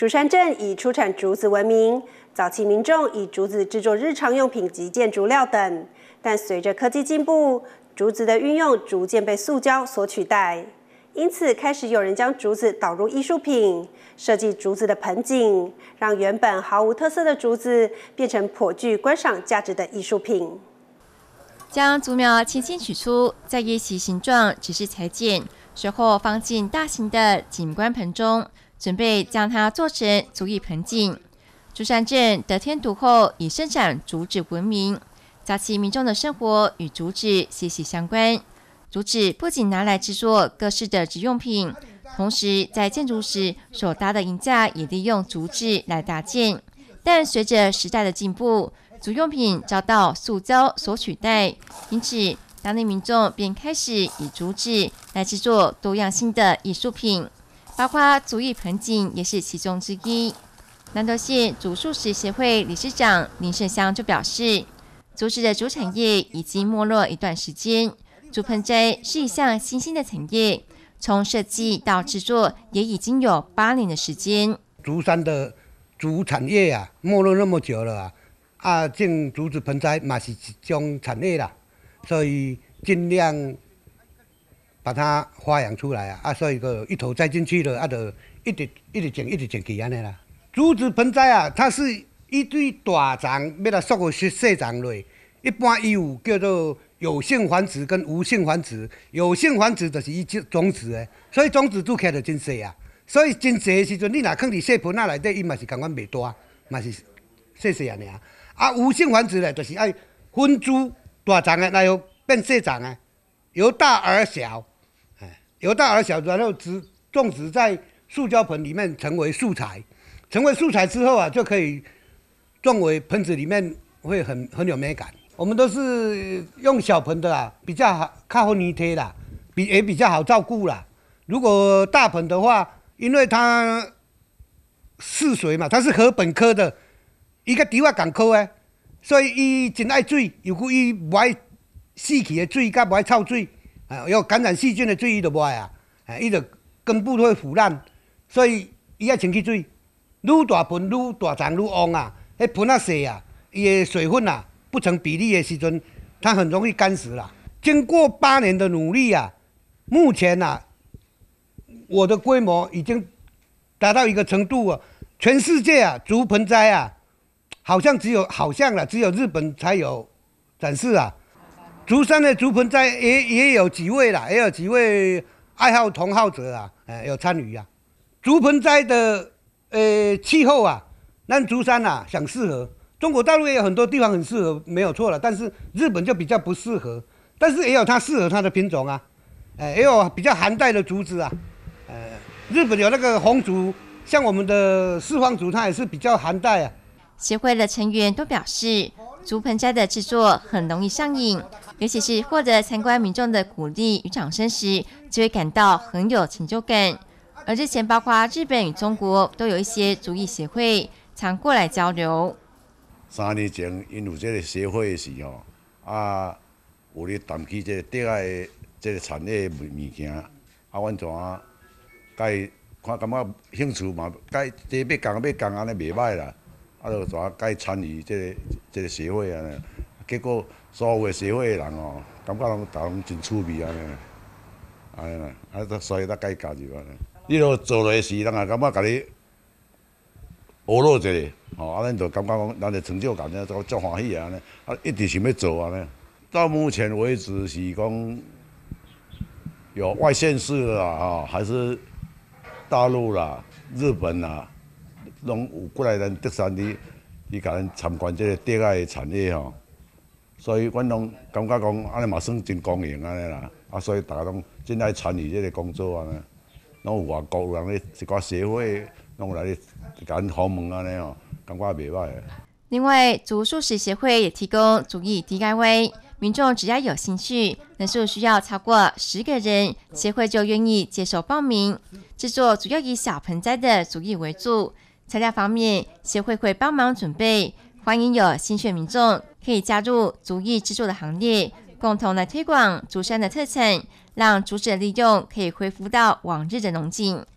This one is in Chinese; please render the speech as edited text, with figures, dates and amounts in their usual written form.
竹山镇以出产竹子闻名，早期民众以竹子制作日常用品及建筑料等，但随着科技进步，竹子的运用逐渐被塑胶所取代，因此开始有人将竹子导入艺术品，设计竹子的盆景，让原本毫无特色的竹子变成颇具观赏价值的艺术品。 将竹苗轻轻取出，再依其形状只是裁剪，随后放进大型的景观盆中，准备将它做成竹艺盆景。竹山镇得天独厚，以生产竹子闻名。早期民众的生活与竹子息息相关。竹子不仅拿来制作各式的日用品，同时在建筑时所搭的银架也利用竹子来搭建。但随着时代的进步，竹用品遭到塑胶所取代，因此当地民众便开始以竹子来制作多样性的艺术品，包括竹艺盆景也是其中之一。南投县竹树石协会理事长林胜香就表示，竹子的竹产业已经没落一段时间，竹盆栽是一项新兴的产业，从设计到制作也已经有8年的时间。 竹山的竹产业啊，没落那么久了种竹子盆栽嘛是一种产业啦，所以尽量把它发扬出来所以个一头栽进去了就一直种起安尼啦。竹子盆栽它是一对大丛要来缩个细丛落，一般伊有叫做有性繁殖跟无性繁殖，有性繁殖就是伊种子的，所以种子煮起来就真细所以真细的时阵，你若放伫细盆内底，伊嘛是共款袂大，嘛是细细无性繁殖的，就是爱分株大丛的，然后变细丛的，由大而小，由大而小，然后种植在塑胶盆里面成为素材，成为素材之后就可以种为盆子里面会很有美感。我们都是用小盆的比较好，较好泥贴啦，也比较好照顾啦。如果大盆的话，因为它四水嘛，它是禾本科的。伊甲稻共科所以伊真爱水，如果伊无爱死去的水，甲无爱臭水，有感染细菌的水伊就无爱伊就根部都会腐烂，所以伊爱清气水。愈大盆愈大丛愈旺迄盆细伊的水分不成比例的时阵，它很容易干死啦。经过8年的努力目前我的规模已经达到一个程度全世界竹盆栽好像只有日本才有展示竹山的竹盆栽也有几位爱好同好者有参与竹盆栽的气候咱竹山想适合，中国大陆也有很多地方很适合，没有错了。但是日本就比较不适合，但是也有它适合它的品种也有比较寒带的竹子日本有那个红竹，像我们的四方竹，它也是比较寒带协会的成员都表示，竹盆栽的制作很容易上瘾，尤其是获得参观民众的鼓励与掌声时，就会感到很有成就感。而之前包括日本与中国都有一些竹艺协会常过来交流。 3年前因有这个协会时有咧谈起这个竹仔这个产业物件阮怎看感觉兴趣嘛，这要讲安尼袂歹啦。就怎参与这个协会结果所有的协会的人感觉大家真趣味所以该加入你若做落时，人也感觉甲你学落一下咱就感觉讲咱的成就感足欢喜一直想要做到目前为止是讲有外县市啦还是大陆啦、日本啦。拢有过来咱竹山去甲咱参观这个竹仔的产业所以阮拢感觉讲安尼嘛算真公平安尼啦所以大家拢真爱参与这个工作拢有外国有人咧一寡协会拢来甲咱访问安尼感觉袂歹另外，竹树石协会也提供竹艺 DIY， 民众只要有兴趣，人数需要超过10个人，协会就愿意接受报名。制作主要以小盆栽的竹艺为主。材料方面，协会会帮忙准备，欢迎有兴趣的民众可以加入竹艺制作的行列，共同来推广竹山的特产，让竹子的利用可以恢复到往日的浓景。